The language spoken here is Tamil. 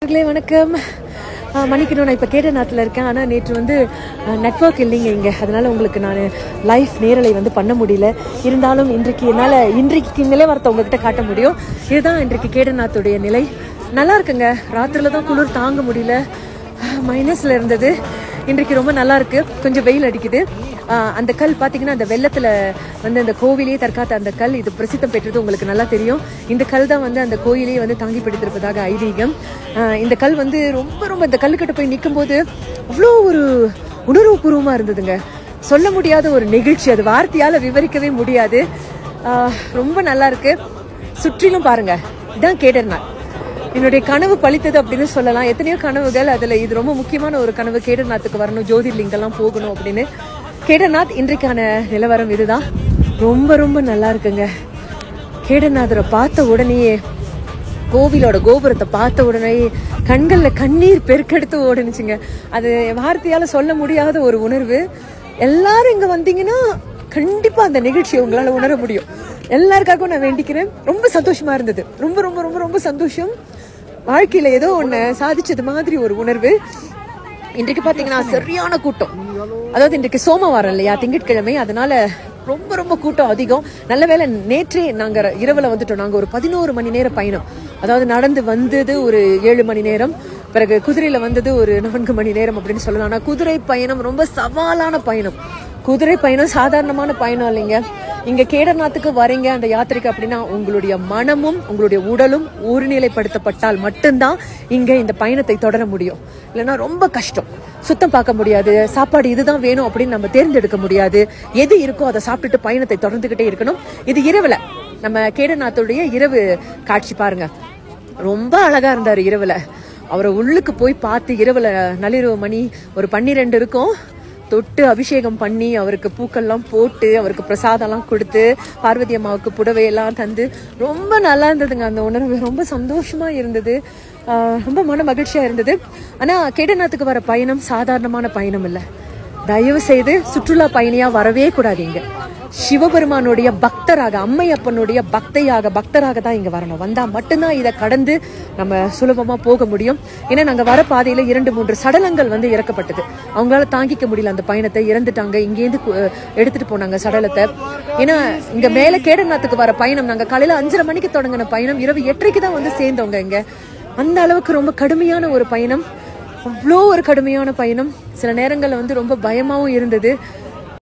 வணக்கம். மணிக்கு நான் இப்போ கேடநாத்தில் இருக்கேன். ஆனால் நேற்று வந்து நெட்வொர்க் இல்லைங்க இங்கே, அதனால் உங்களுக்கு நான் லைவ் நேரலை வந்து பண்ண முடியல. இருந்தாலும் இன்றைக்கு நிலவரத்தை உங்ககிட்ட காட்ட முடியும். இதுதான் இன்றைக்கு கேடநாத்துடைய நிலை. நல்லா இருக்குங்க. ராத்திரில தான் குளிர் தாங்க முடியல, மைனஸில் இருந்தது. இன்றைக்கு ரொம்ப நல்லா இருக்கு. கொஞ்சம் வெயில் அடிக்குது. அந்த கல் பார்த்தீங்கன்னா அந்த வெள்ளத்தில் வந்து அந்த கோவிலே தற்காத்த அந்த கல், இது பிரசித்தம் பெற்றது உங்களுக்கு நல்லா தெரியும். இந்த கல் தான் வந்து அந்த கோயிலே வந்து தாங்கி பிடித்திருப்பதாக ஐதீகம். இந்த கல் வந்து ரொம்ப இந்த கல்லுக்கிட்ட போய் நிற்கும் போது அவ்வளோ ஒரு உணர்வுபூர்வமாக இருந்ததுங்க. சொல்ல முடியாத ஒரு நிகழ்ச்சி, அது வார்த்தையால் விவரிக்கவே முடியாது. ரொம்ப நல்லா இருக்கு. சுற்றிலும் பாருங்க, இதுதான் கேடர்நாத். என்னுடைய கனவு பழித்தது அப்படின்னு சொல்லலாம். எத்தனையோ கனவுகள், அதில் இது ரொம்ப முக்கியமான ஒரு கனவு. கேடர்நாத்துக்கு வரணும், ஜோதிர்லிங்கெல்லாம் போகணும் அப்படின்னு. கேடர்நாத் இன்றைக்கான நிலவரம் இதுதான். ரொம்ப நல்லா இருக்குங்க. கேடர்நாதரை பார்த்த உடனேயே, கோவிலோட கோபுரத்தை பார்த்த உடனே கண்களில் கண்ணீர் பெருக்கெடுத்து ஓடுனுச்சுங்க. அது வார்த்தையால் சொல்ல முடியாத ஒரு உணர்வு. எல்லாரும் இங்கே வந்தீங்கன்னா கண்டிப்பா அந்த நிகழ்ச்சியை உங்களால உணர முடியும். எல்லாருக்காகவும் நான் வேண்டிக்கிறேன். ரொம்ப சந்தோஷமா இருந்தது. ரொம்ப சந்தோஷம். வாழ்க்கையில ஏதோ ஒண்ணு சாதிச்சது மாதிரி ஒரு உணர்வு. இன்றைக்கு பாத்தீங்கன்னா சரியான கூட்டம். அதாவது இன்றைக்கு சோமவாரம் இல்லையா, திங்கட்கிழமை, அதனால ரொம்ப கூட்டம் அதிகம். நல்ல வேளை நேற்றே நாங்க இரவுல வந்துட்டோம். நாங்க ஒரு 11 மணி நேர பயணம், அதாவது நடந்து வந்தது ஒரு 7 மணி நேரம், பிறகு குதிரையில வந்தது ஒரு 4 மணி நேரம் அப்படின்னு சொல்லலாம். ஆனா குதிரை பயணம் ரொம்ப சவாலான பயணம். குதிரை பயணம் சாதாரணமான பயணம் இல்லைங்க. இங்க கேடர்நாத்துக்கு வரீங்க அந்த யாத்திரைக்கு அப்படின்னா உங்களுடைய மனமும் உங்களுடைய உடலும் ஒருநிலைப்படுத்தப்பட்டால் மட்டும்தான் இங்க இந்த பயணத்தை தொடர முடியும். இல்லைன்னா ரொம்ப கஷ்டம். சுத்தம் பார்க்க முடியாது, சாப்பாடு இதுதான் வேணும் அப்படின்னு நம்ம தேர்ந்தெடுக்க முடியாது. எது இருக்கோ அதை சாப்பிட்டுட்டு பயணத்தை தொடர்ந்துகிட்டே இருக்கணும். இது இரவுல நம்ம கேடர்நாத்துடைய இரவு காட்சி பாருங்க. ரொம்ப அழகா இருந்தாரு இரவுல. அவரை உள்ளுக்கு போய் பார்த்து இரவுல நள்ளிரவு மணி ஒரு 12 இருக்கும், தொட்டு அபிஷேகம் பண்ணி அவருக்கு பூக்கள்லாம் போட்டு அவருக்கு பிரசாதம்லாம் கொடுத்து பார்வதி அம்மாவுக்கு புடவையெல்லாம் தந்து ரொம்ப நல்லா இருந்ததுங்க. அந்த உணர்வு ரொம்ப சந்தோஷமா இருந்தது. ரொம்ப மன மகிழ்ச்சியா இருந்தது. ஆனா கேடர்நாத்துக்கு வர பயணம் சாதாரணமான பயணம் இல்லை. தயவு செய்து சுற்றுலா பயணியா வரவே கூடாதீங்க. சிவபெருமானுடைய பக்தராக, அம்மையப்பனுடைய பக்தராக தான் இங்க வரணும். வந்தா மட்டும்தான் இதை கடந்து நம்ம சுலபமா போக முடியும். ஏன்னா நாங்க வர பாதையில 2-3 சடலங்கள் வந்து இறக்கப்பட்டது. அவங்களால தாங்கிக்க முடியல அந்த பயணத்தை, இறந்துட்டாங்க. இங்கேருந்து எடுத்துட்டு போனாங்க சடலத்தை. ஏன்னா இங்க மேல கேடர்நாத்துக்கு வர பயணம் நாங்க காலையில 5:30 மணிக்கு தொடங்கின பயணம் இரவு 8:30 தான் வந்து சேர்ந்தவங்க இங்க. அந்த அளவுக்கு ரொம்ப கடுமையான ஒரு பயணம். அவ்வளோ ஒரு கடுமையான பயணம். சில நேரங்கள்ல வந்து ரொம்ப பயமாவும் இருந்தது.